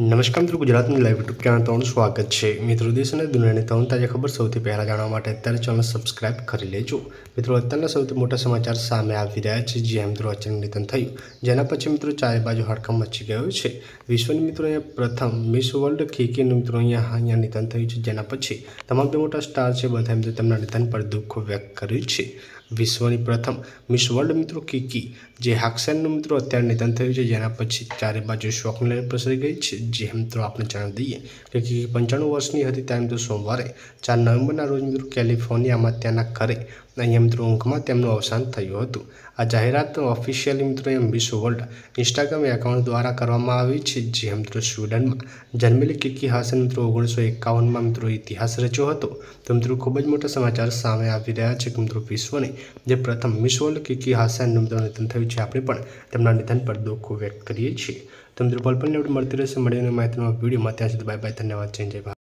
नमस्कार मित्रों, गुजरात में लाइव यूट्यूब चैनल पर स्वागत है। मित्रों, देश और दुनिया की तमाम ताजा खबर સૌથી પહેલા જાણવા માટે અત્યારે ચેનલ સબસ્ક્રાઇબ કરી લેજો। મિત્રો, અત્યારના સૌથી મોટા સમાચાર સામે આવી રહ્યા છે। જે મિત્રો અચાનક નિધન થયું, જેના પછી મિત્રો ચારે બાજુ હડકંપ મચી ગયો છે। વિશ્વની મિત્રો અહીંયા પ્રથમ મિસ વર્લ્ડ કીકીનું મિત્રો અહીંયા નિધન થયું છે, જેના પછી તમામ જે મોટા સ્ટાર છે બધા મિત્રો તેમના નિધન પર દુઃખ વ્યક્ત કર્યું છે। વિશ્વની પ્રથમ મિસ વર્લ્ડ મિત્રો કીકી જે હાક્સેનનું મિત્રો અત્યારે નિધન થયું છે, જેના પછી ચારે બાજુ શોકની લહેર પ્રસરી ગઈ છે। જે મિત્રો આપણે જણાવી દઈએ કે કીકી 95 વર્ષની હતી, ત્યારે મિત્રો સોમવારે 4 નવેમ્બરના રોજ મિત્રો કેલિફોર્નિયામાં ત્યાંના ઘરે અહીંયા મિત્રો ઊંઘમાં તેમનું અવસાન થયું હતું। આ જાહેરાત ઓફિશિયલી મિત્રો મિસ વર્લ્ડ ઇન્સ્ટાગ્રામ એકાઉન્ટ દ્વારા કરવામાં આવી છે। જે મિત્રો સ્વીડનમાં જન્મેલી કીકી હાસન મિત્રો 1951માં મિત્રો ઇતિહાસ રચ્યો હતો। તો મિત્રો ખૂબ જ મોટા સમાચાર સામે આવી રહ્યા છે કે મિત્રો વિશ્વની જે પ્રથમ મિસ વર્લ્ડ કીકી હાસનનું મિત્રો નિધન થયું છે। આપણે પણ તેમના નિધન પર દુઃખ વ્યક્ત કરીએ છીએ। તો મિત્રો પલ પલની અપડેટ મળતી રહેશે। મળીને માહિતીના વિડીયોમાં, ત્યાં સુધી બાય બાય, ધન્યવાદ, જય ભારત।